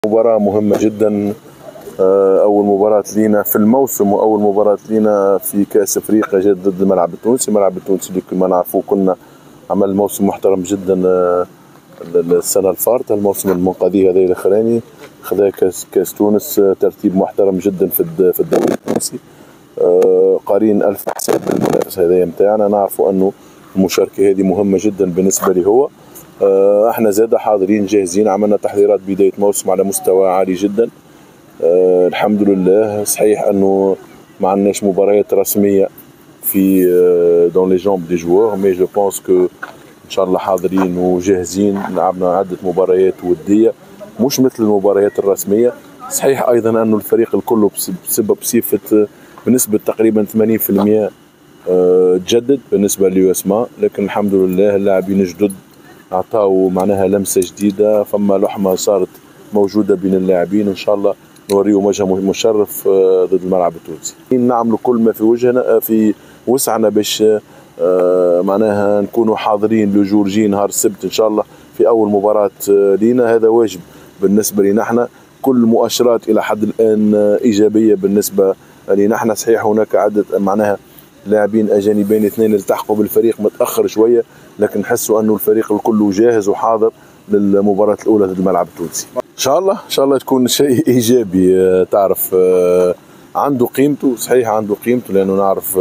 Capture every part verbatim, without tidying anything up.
مباراة مهمة جدا، أول مباراة لينا في الموسم وأول مباراة لينا في كأس أفريقيا جد ضد الملعب التونسي. الملعب التونسي اللي كما نعرفوا كنا عمل موسم محترم جدا السنة الفارطة، الموسم المنقذي هذا الأخراني خذا كأس كأس تونس ترتيب محترم جدا في الدوري التونسي. قارين ألف حساب بالمنافسة هذه متاعنا، نعرفوا أنه المشاركة هذه مهمة جدا بالنسبة لي هو. احنا زاد حاضرين جاهزين، عملنا تحضيرات بداية موسم على مستوى عالي جدا. أه الحمد لله. صحيح انه ما عندناش مباريات رسميه في دون لي جامب دي جوار، مي جو بونس كو ان شاء الله حاضرين وجاهزين. لعبنا عده مباريات وديه مش مثل المباريات الرسميه. صحيح ايضا انه الفريق الكل بسبب بصفه بنسبه تقريبا ثمانين بالمئة تجدد بالنسبه ليوسما، لكن الحمد لله اللاعبين الجدد اعطاو معناها لمسه جديده، فما لحمه صارت موجوده بين اللاعبين، وان شاء الله نوريهم وجه مشرف ضد الملعب التونسي. نعملوا كل ما في وجهنا في وسعنا باش معناها نكونوا حاضرين لجورجي نهار السبت ان شاء الله في اول مباراه لينا. هذا واجب بالنسبه لنا احنا، كل مؤشرات الى حد الان ايجابيه بالنسبه لنا احنا. صحيح هناك عده معناها لاعبين اجانبين اثنين التحقوا بالفريق متاخر شويه، لكن نحسوا انه الفريق الكل جاهز وحاضر للمباراه الاولى ضد الملعب التونسي. ان شاء الله ان شاء الله تكون شيء ايجابي. تعرف عنده قيمته، صحيح عنده قيمته، لانه نعرف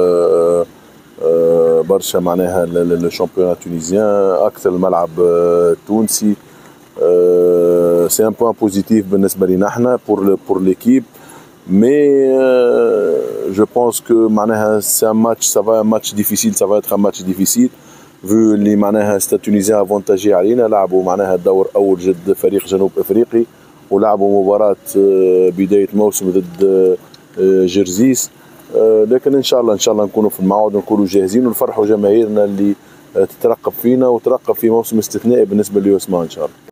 برشا معناها الشامبيون التونسيان اكثر الملعب التونسي. سي ان بوان بوزيتيف بالنسبه لنا احنا بور بور ليكيب، مي جو بونس كو معناها سي ان ماتش سافا ماتش ديفيسيل، سافا اتر ماتش ديفيسيل فو اللي معناها ستاد تونيزيان افونتاجي علينا. لعبوا معناها الدور اول ضد فريق جنوب افريقي، ولعبوا مباراه بدايه الموسم ضد جرزيس، لكن ان شاء الله ان شاء الله نكونوا في الموعد ونكونوا جاهزين ونفرحوا جماهيرنا اللي تترقب فينا وترقب في موسم استثنائي بالنسبه ليوسما ان شاء الله.